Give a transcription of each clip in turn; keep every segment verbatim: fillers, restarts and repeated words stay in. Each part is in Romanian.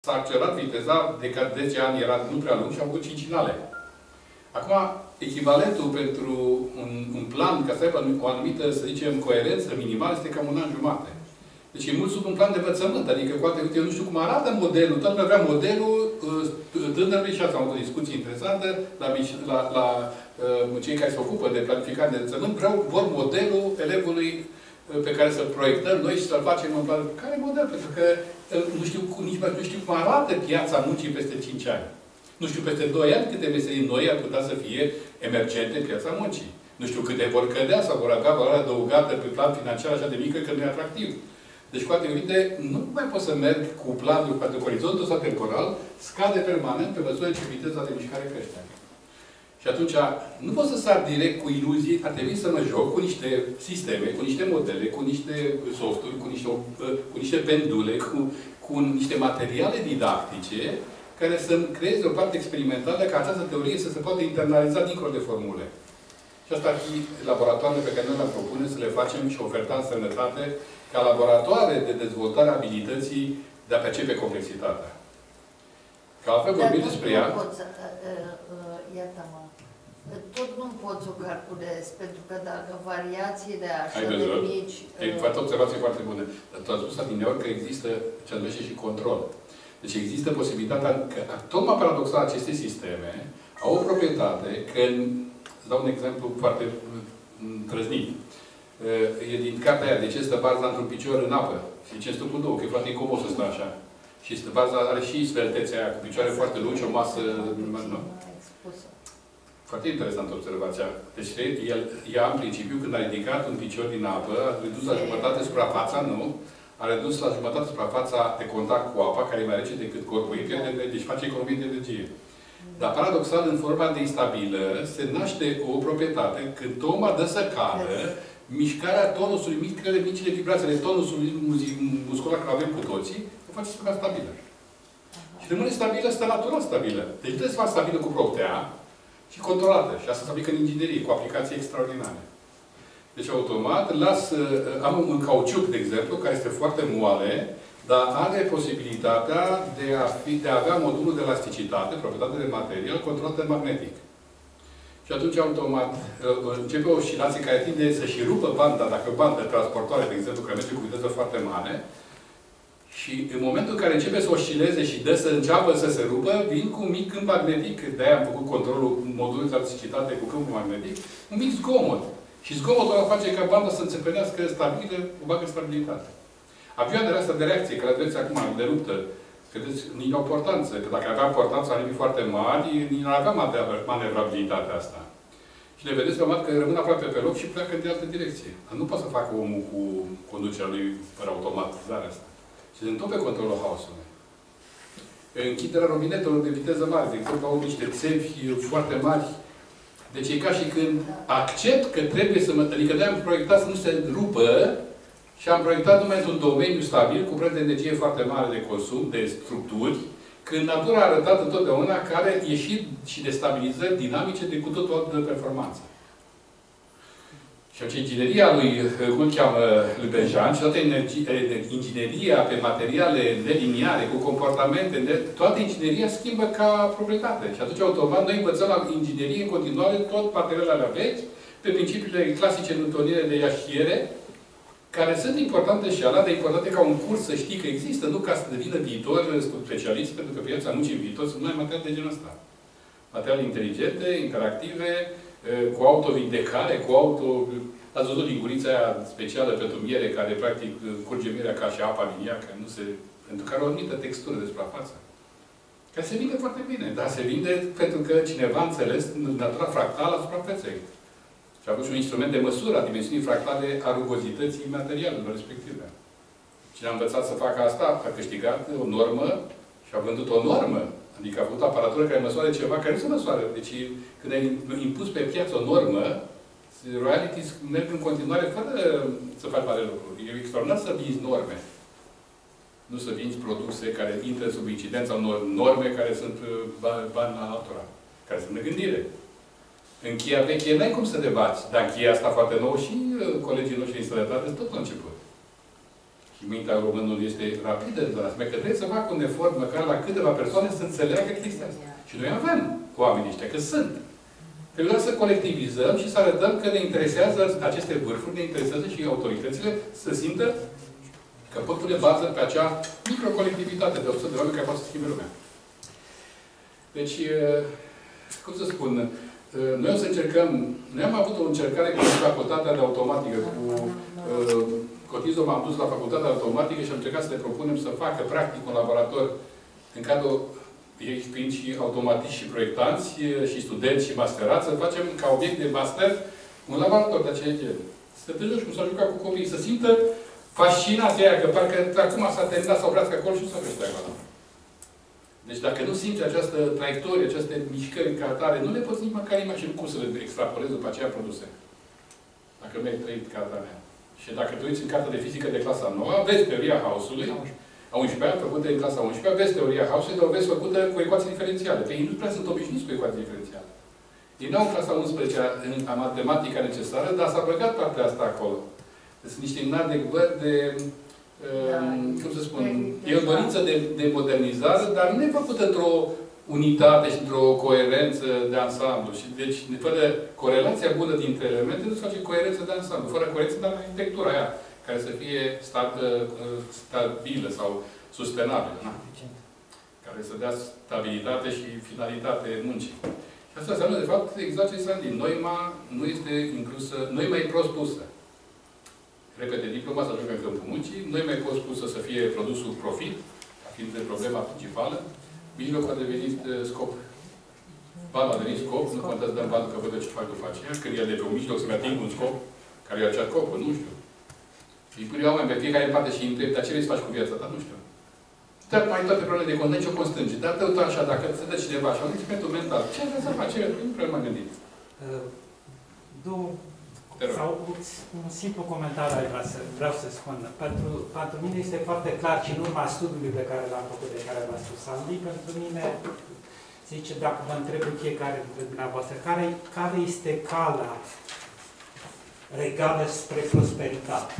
S-a accelerat viteza, de că zece ani era nu prea lung și au avut cincinale. Acum, echivalentul pentru un, un plan, ca să aibă o anumită, să zicem, coerență minimală, este cam un an jumate. Deci e mult sub un plan de învățământ. Adică, cu alte, eu nu știu cum arată modelul, toată lumea vrea modelul uh, tânărului și asta am avut o discuție interesantă la, la, la uh, cei care se ocupă de planificare de învățământ, vreau, vor modelul elevului uh, pe care să-l proiectăm noi și să-l facem în plan. Care model? Pentru că uh, nu știu, nici nu știu cum arată piața muncii peste cinci ani. Nu știu peste doi ani câte meserii noi ar putea să fie emergente în piața muncii. Nu știu câte vor cădea sau vor avea valoare adăugată pe plan financiar așa de mică că nu e atractiv. Deci, cu alte cuvinte, nu mai pot să merg cu planul, pentru că orizontul ăsta temporal scade permanent pe măsură ce viteza de mișcare crește. Și atunci, nu pot să sar direct cu iluzii, ar trebui să mă joc cu niște sisteme, cu niște modele, cu niște softuri, cu niște, cu niște pendule, cu, cu niște materiale didactice, care să-mi creeze o parte experimentală ca această teorie să se poată internaliza dincolo de formule. Și asta ar fi laboratoarele pe care noi le propune să le facem și oferta în sănătate ca laboratoare de dezvoltare a abilității de a percepe complexitatea. Că altfel vorbim despre ea... Iată-mă. Tot nu poți o calculezi, pentru că dacă variațiile așa de mici... Ai făcut o observație foarte bună. Tu ai spus adineori că există ce numește și control. Deci există posibilitatea că, tocmai paradoxal, aceste sisteme au o proprietate că, îți dau un exemplu foarte trăznit. E din cartea aia, de ce stă barza într-un picior în apă? Și ce stă cu două, că e foarte incomod să stă așa. Și stă barza are și sveltețea aia, cu picioare foarte lungi și o masă... Nu? Foarte interesantă observația. Deci el, ea, în principiu, când a ridicat un picior din apă, a redus la jumătate suprafața, nu? A redus la jumătate suprafața de contact cu apa, care e mai rece decât corpul ei, deci face economie de energie. Dar, paradoxal, în forma de instabilă, se naște o proprietate, când tocmai dă să cadă, mișcarea tonusului, micile, micile vibrații, tonusului muscular care avem cu toții, o face să stabilă. Și rămâne stabilă, stă natural stabilă. Deci trebuie să faci stabilă cu proptea și controlată. Și asta se aplică în inginerie, cu aplicații extraordinare. Deci, automat, las, am un cauciuc, de exemplu, care este foarte moale, dar are posibilitatea de a, fi, de a avea modulul de elasticitate, proprietate de material, controlată magnetic. Și atunci, automat, începe o oscilație care tinde să-și rupă banda, dacă banda transportoare, de exemplu, care merge cu viteză foarte mare, și în momentul în care începe să oscileze și dă să înceapă să se rupă, vin cu un mic câmp magnetic, de-aia am făcut controlul modulului de elasticitate cu câmpul magnetic, un mic zgomot. Și zgomotul ăla face ca banda să înțepenească stabilă, o bagă stabilitate. Avioanele astea de reacție, care aveți acum de luptă, credeți, nici au importanță. Că dacă avea importanță anumii foarte mari, nici nu avea manevrabilitatea asta. Și le vedeți pe că rămân aproape pe loc și pleacă în de altă direcție. Nu poate să facă omul cu conducerea lui fără automatizarea asta. Și se întâmplă pe controlul haosului. Închiderea robinetelor de viteză mare, de exemplu, au niște țevi foarte mari. Deci e ca și când accept că trebuie să mă... Adică de-aia am proiectat să nu se rupă și am proiectat numai într-un domeniu stabil, cu preț de energie foarte mare de consum, de structuri, când natura a arătat întotdeauna care ieșiri și destabilizări dinamice de cu totul altă performanță. Și atunci ingineria lui, cum îl cheamă, lui Benjamin, și toată ingineria pe materiale neliniare, cu comportamente, toată ingineria schimbă ca proprietate. Și atunci, automat, noi învățăm la inginerie în continuare tot materialele vechi, pe principiile clasice newtoniene de iașiere, care sunt importante și alea, de importante ca un curs să știi că există, nu ca să devină viitor specialist, pentru că pe piața muncii în viitor sunt numai materiale de genul ăsta. Materiale inteligente, interactive, cu autovindecare, cu auto... Ați văzut lingurița aia specială pentru miere, care practic curge mierea ca și apa din ea, că nu se... pentru că are o anumită textură de suprafață. Care se vinde foarte bine, dar se vinde pentru că cineva a înțeles natura fractală a suprafeței. Și a avut și un instrument de măsură a dimensiunii fractale a rugozității materialelor respective. Cine a învățat să facă asta, a câștigat o normă și a vândut o normă. Adică a avut aparatură care măsoară ceva care nu se măsoară. Deci, când ai impus pe piață o normă, royalties merg în continuare fără să faci mare lucru. E extraordinar să vinzi norme. Nu să vinzi produse care intră sub incidența unor norme care sunt bani la altora. Care sunt de gândire. În cheia veche n-ai cum să te bați. Dar în cheia asta foarte nouă și colegii noștri în sănătate tot la început. Și mintea românului este rapidă în zona asta, că trebuie să facă un efort măcar la câteva persoane să înțeleagă chestia asta. Și noi avem oamenii ăștia, că sunt. Trebuie să colectivizăm și să arătăm că ne interesează aceste vârfuri, ne interesează și autoritățile să simtă că păctul ne bază pe acea microcolectivitate de o sută de oameni care poate să schimbe lumea. Deci, cum să spun, noi o să încercăm, noi am avut o încercare cu facultatea de automatică, cu Cotizul m-am dus la facultatea de automatică și am încercat să le propunem să facă practic un laborator în cadrul ei fiind și automatiști și proiectanți și studenți și masterați, să facem ca obiect de master un laborator de acele gen. Să te joci cum s-a jucat cu copiii, să simtă fascinația aia, că parcă acum s-a terminat să oprească acolo și nu s-a crește acolo. Deci dacă nu simți această traiectorie, aceste mișcări ca atare, nu le poți nici măcar imagina cum să le extrapolezi după aceea produse. Dacă nu ai trăit ca atare. Și dacă te uiți în cartea de fizică de clasa nouă, vezi teoria haosului, a unsprezecea, făcută în clasa a unsprezecea, vezi teoria haosului, dar o vezi făcută cu ecuații diferențiale. Pe ei nu prea sunt obișnuiți cu ecuații diferențiale. Ei nu au în clasa a unsprezecea în matematica necesară, dar s-a băgat partea asta acolo. Sunt niște inadecvări de, da, um, cum să spun, e o dorință de, de modernizare, dar nu e făcută într-o unitate și într-o coerență de ansamblu. Și deci, fără corelația bună dintre elemente, nu se face coerență de ansamblu. Fără coerență de arhitectura aia, care să fie stat, stabilă sau sustenabilă. Na? Care să dea stabilitate și finalitate muncii. Și asta înseamnă, de fapt, exact ce s-a zis. Noima nu este inclusă, noima e prost pusă. Repete, diploma să ajungă în câmpul muncii, noima e prost pusă să fie produsul profit, fiind problema principală. Mijlocul a devenit scop. Banul a devenit scop, nu contează de banul că văd ce fac după aceea, când el de pe un mijloc să-mi ating un scop, care e acea scopă, nu știu. Îi pune oameni pe fiecare în parte și îi întreb, dar ce vrei să faci cu viața ta? Nu știu. Dar mai toate problemele de cont, nici o constrânge. Dar tot așa, dacă se dă cineva așa, un experiment mental, ce vrei să faci? Nu prea m-am gândit. Uh, două, sau un simplu comentariu ai vrea să, vreau să spun. Pentru, pentru mine este foarte clar și în urma studiului pe care l-am făcut, de care v-a spus Andy, pentru mine, zice, dacă vă întreb fiecare dintre dumneavoastră, care, care este calea regală spre prosperitate?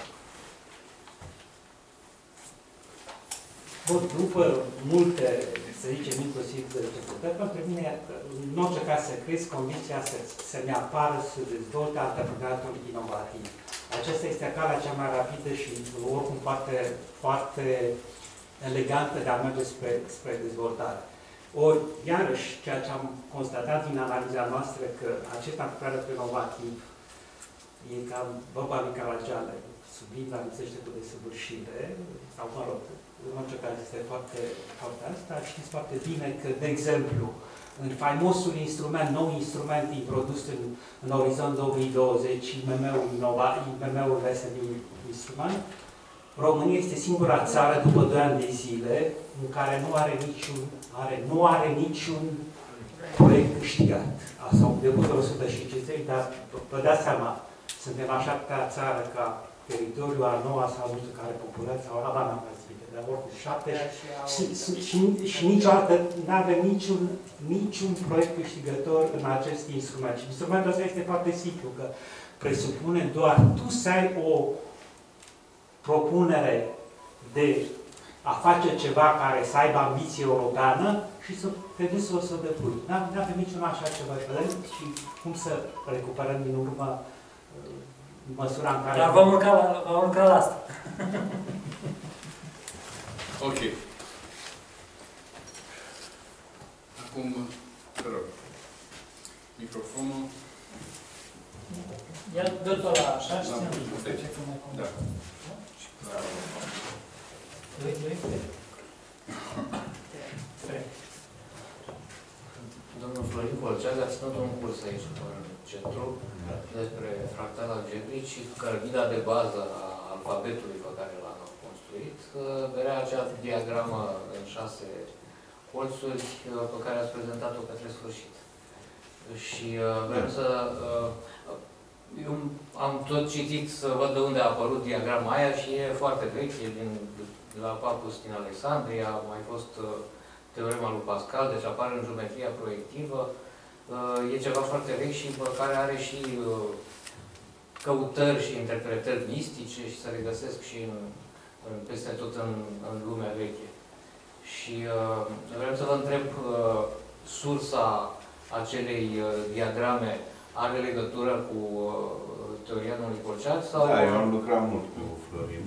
Bun, după multe, să zicem, inclusiv de cercetări, pentru mine, în orice caz să crezi, condiția să, să ne apară, să dezvolte alternatul inovativ. Aceasta este calea cea mai rapidă și oricum foarte, foarte elegantă de a merge spre, spre dezvoltare. Ori, iarăși, ceea ce am constatat din analiza noastră, că acest alternatul inovativ e ca băba lui Caragiale, subind la lipsește cu desăvârșire, sau mă rog, în orice caz este foarte, foarte asta. Știți foarte bine că, de exemplu, în faimosul instrument, nou instrument introdus în, în orizont două mii douăzeci, I M M-ul este un instrument, România este singura țară, după doi ani de zile, în care nu are niciun, are, nu are niciun proiect câștigat. Sau depus o sută cincizeci, dar vă dați seama, suntem a șaptea țară ca teritoriul, a noua sau nu știu care populație, sau habar n-am mai spune, dar oricum șapte și, și, și, și niciodată nu avem niciun, niciun proiect câștigător în acest instrument. Și instrumentul ăsta este foarte simplu, că presupune doar tu să ai o propunere de a face ceva care să aibă ambiție europeană și să te duci să o să o depui. Nu avem niciun așa ceva și cum să recuperăm din urmă măsura în care... Dar vom urca la, vom urca la asta. Ok. Acum, te rog. Microfonul. Ia dă-l pe la așa și ține. Da. Doi, doi, trei. Trei. Domnul Florin Colceag a ținut un curs aici în centru despre fractal algebric și cărămida de bază a alfabetului pe care l-am construit verea acea diagramă în șase colțuri pe care ați prezentat-o către sfârșit. Și vreau să... Eu am tot citit să văd de unde a apărut diagrama aia și e foarte veche, e din, de la Papus din Alexandria, a mai fost teorema lui Pascal, deci apare în geometria proiectivă. E ceva foarte vechi și care are și căutări și interpretări mistice și se regăsesc și în peste tot în, în lumea veche. Și uh, vreau să vă întreb, uh, sursa acelei uh, diagrame are legătură cu uh, teoria domnului Colceac? Sau... Da, eu am lucrat mult cu Florin.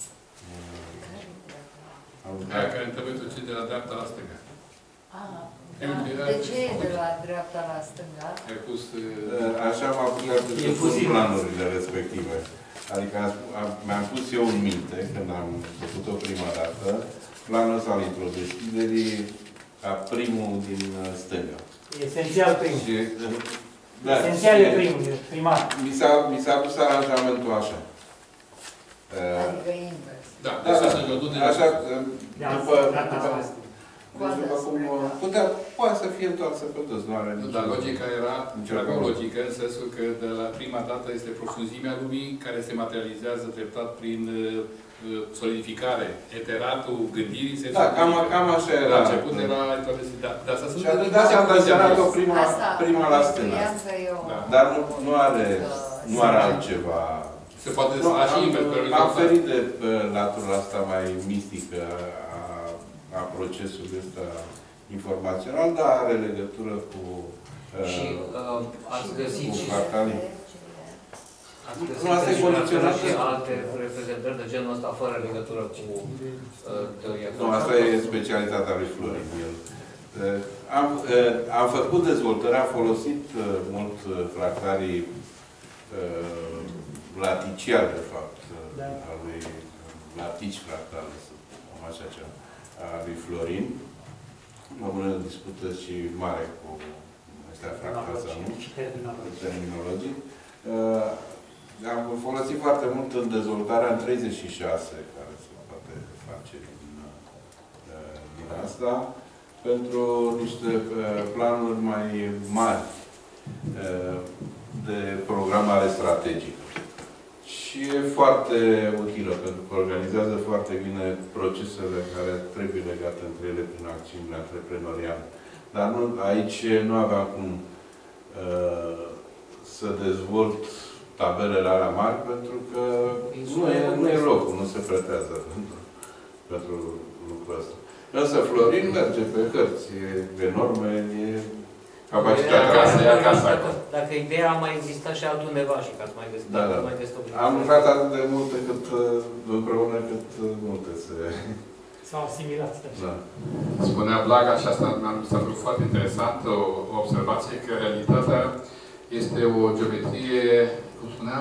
Aia care trebuie ce de la dreapta la stânga. Ah, da. De ce e de la dreapta la stânga? Ai pus... Așa m-am apucat de pus planurile respective. Adică mi-am pus eu în minte, când am făcut-o prima dată, planul ăsta al introdeschiderii ca primul din stânga. Esențial primul. Și, da, esențial e primul, primar. Mi s-a pus aranjamentul așa. Adică invers. Da, da, da, da, așa, după, deci, după cum putea, poate să fie întoarsă pe dos, nu are nicio... Dar logica era, era o logică, în sensul că de la prima dată este profunzimea lumii care se materializează treptat prin uh, solidificare. Eteratul gândirii se... Da, cam, cam așa era. La început era... Da, dar asta sunt... De asta am menționat-o prima, prima la stânga. Da. Dar nu, nu are, nu are altceva. Se poate desena și invers. M-am ferit de latura asta mai mistică a, a procesului ăsta informațional, dar are legătură cu și uh, ați găsit și ați găsit și alte reprezentări de genul ăsta fără legătură cu uh, teoria. Nu, asta e specialitatea lui Florin. El, uh, am, uh, am făcut dezvoltare, am folosit uh, mult uh, fractarii uh, laticial, de fapt, da. A lui latici fractale, să am așa ceva, a lui Florin. Am o discută și mare cu ăstea fractale sau nu, terminologii. Uh, am folosit foarte mult în dezvoltarea în treizeci și șase, care se poate face din, uh, din asta, pentru niște uh, planuri mai mari uh, de programare strategică. Și e foarte utilă, pentru că organizează foarte bine procesele care trebuie legate între ele prin acțiunile antreprenoriale. Dar nu, aici nu aveam cum uh, să dezvolt tabelele alea mari, pentru că nu e, nu e locul, nu se pretează pentru, pentru lucrul ăsta. Însă Florin merge pe hărți, e enorme, e capacitatea acasă, e acasă. Dacă, dacă ideea a mai existat și altundeva și că ați mai găsit, da, da. mai descoperit. Am lucrat atât de multe cât împreună cât multe se... S-au asimilat. Da. Spunea Blaga, și asta mi-a părut foarte interesant, o, o observație, că realitatea este o geometrie, cum spunea,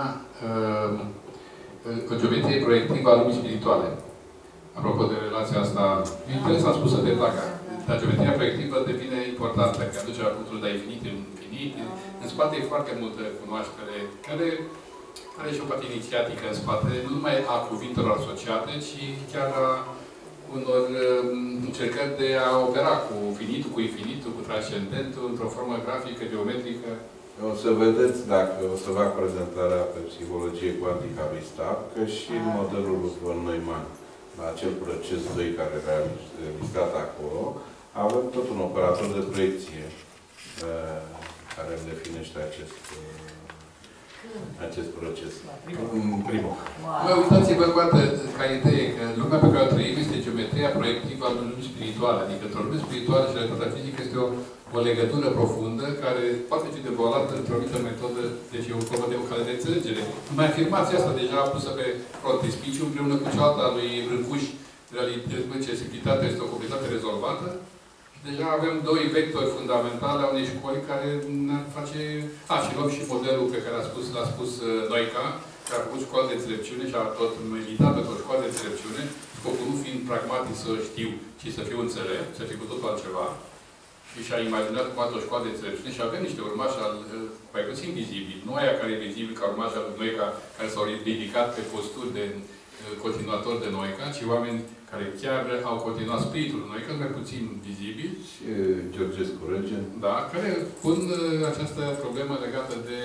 o geometrie proiectivă a lumii spirituale. Apropo de relația asta, e interesant spusă de Blaga. Dar geometria proiectivă devine importantă, că aduce la punctul de infinit în infinit. În spate e foarte multă cunoaștere, care are și o parte inițiatică în spate, nu numai a cuvintelor asociate, ci chiar a unor încercări de a opera cu finitul, cu infinitul, cu transcendentul, într-o formă grafică, geometrică. O să vedeți, dacă o să fac prezentarea pe psihologie cuantică a lui Stab, că și în modelul lui von Neumann, la acel proces doi care era listat acolo, avem tot un operator de proiecție uh, care îmi definește acest, uh, acest proces. Primul. Wow. Uitați-vă cu atât, ca idee, că lumea pe care o trăim este geometria proiectivă a lumii spirituale. Adică între o lume spirituală și realitatea fizică este o, o legătură profundă care poate fi dezvoltată într-o anumită metodă, deci e o formă de o cale de înțelegere. Numai afirmația asta deja pusă pe frontispiciu împreună cu cealaltă a lui Brâncuș, realității, simplitatea este o completate rezolvată. Deja avem doi vectori fundamentale a unei școli care ne face... A, și luăm și modelul pe care l-a spus, l-a spus Noica, care a făcut școală de înțelepciune și a tot meditat pe o școală de înțelepciune, scopul nu fiind pragmatic să știu, ci să fiu înțelept, să fiu cu totul altceva. Și și-a imaginat cum o școală de înțelepciune și avem niște urmași al, mai puțin vizibili. Nu aia care e vizibil ca urmași al Noica, care s-au ridicat pe posturi de continuator de Noica, ci oameni care chiar au continuat spiritul lui Noica, mai puțin vizibil. Și Georgescu Regen. Da, care pun această problemă legată de,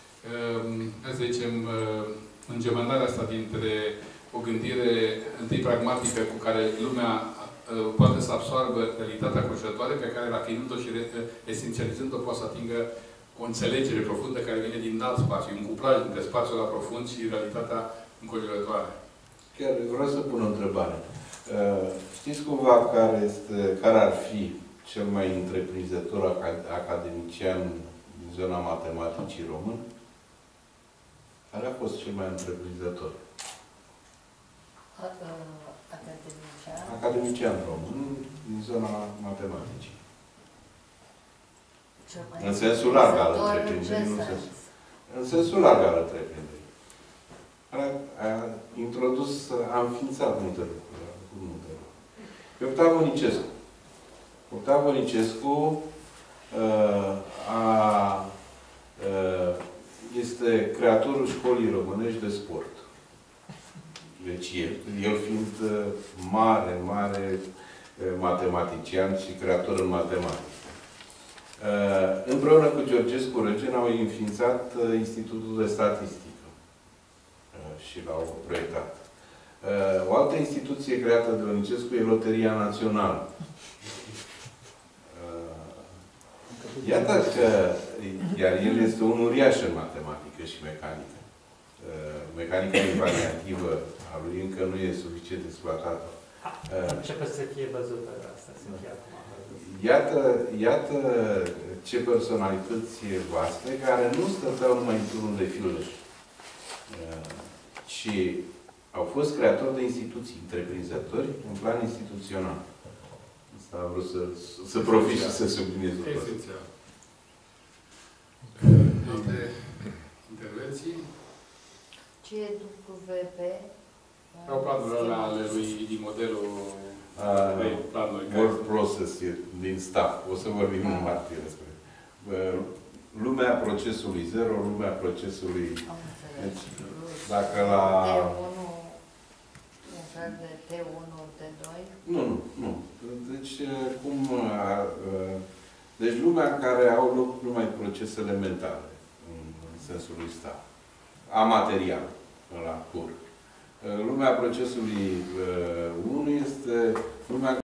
să zicem, îngemănarea asta dintre o gândire întâi pragmatică cu care lumea poate să absoarbă realitatea conștientătoare, pe care, rafinând-o și esențializând-o, poate să atingă o înțelegere profundă care vine din alt spațiu, un cuplaj între spațiul la profund și realitatea înconjurătoare. Chiar vreau să pun o întrebare. Știți cumva care, este, care ar fi cel mai întreprinzător academician din zona matematicii român? Care a fost cel mai întreprinzător? Academician? Academician român din zona matematicii. În sensul larg al întreprinderii, nu sens. În sensul larg al întreprinderii. A, a introdus, a înființat multe lucruri. Multe lucruri. Pe Octav Vonicescu. Octav Vonicescu uh, a, uh, este creatorul școlii românești de sport. Deci el, el fiind uh, mare, mare uh, matematician și creator în matematică. Uh, împreună cu Georgescu Răgen au înființat uh, Institutul de Statistică uh, și l-au proiectat. Uh, o altă instituție creată de Vonicescu e Loteria Națională. Uh, iată că, iar el este un uriaș în matematică și mecanică. Uh, mecanica invariativă a lui încă nu e suficient exploatată. Uh, Începe să fie văzută asta, să fie acum. Iată, iată ce personalități vaste care nu stăteau numai într-unul de fildeș, ci au fost creatori de instituții, întreprinzători în plan instituțional. Asta am vrut să, să profit și să subliniez lucrul ăsta. Esențial. Alte intervenții? Ce e W P? Sau planurile ale lui din modelul Uh, planuri Word process din staff. O să vorbim în martie despre. Uh, lumea procesului zero, lumea procesului... Deci, dacă la... T unu, un fel de T unu, T doi? Nu, nu, nu. Deci, cum... Uh, deci, lumea care au loc numai procesele mentale, în sensul lui staff. Amaterial, la pur. Lumea procesului unu este lumea